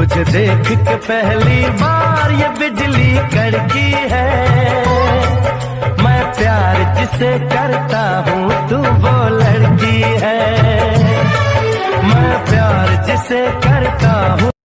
तुझे देख के पहली बार ये बिजली कड़की है। मैं प्यार जिसे करता हूँ तू वो लड़की है। मैं प्यार जिसे करता हूँ